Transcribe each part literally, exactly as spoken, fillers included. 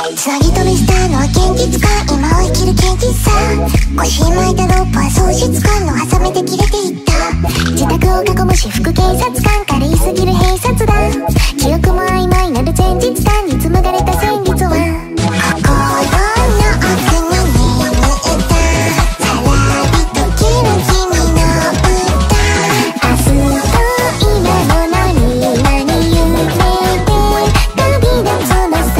つなぎ止めしたのは現実か今を生きる現実さ。腰に巻いたロープは喪失感の挟めて切れていった。自宅を囲む私服警察官から言い過ぎる閉鎖だ。記憶も曖昧なる前日感に紡がれた旋律は心の奥に見えたさらりときる君の歌。明日と今の何々夢で旅立つのさ。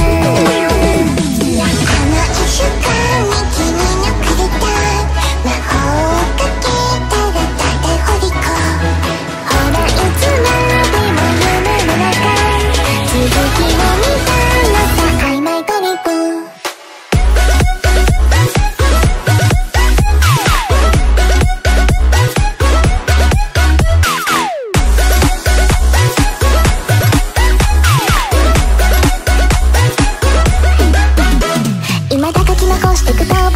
あの一週間に君のくれた魔法をかけたらただ掘り子。ほらいつまでも夢の中続きを見たのさ曖昧トリップ。未だ書き残してくと